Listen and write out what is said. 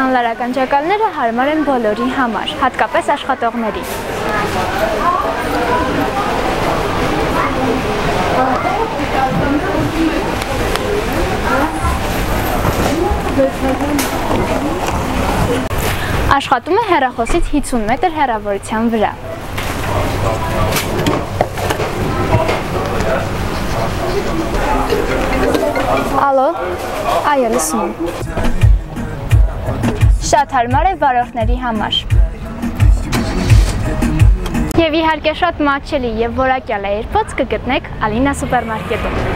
Հանրական ճակալները հարմար են բոլորի համար, հատկապես աշխատողների։ Աշխատում է հեռախոսից 50 մետր հեռավորության վրա։ Ալո, այո, լսում եմ։ Շատ հարմար է վարորդների համար։ Եվ իհարկե շատ մատչելի և որակյալ AirPods կգտնեք Alina սուպերմարկետում։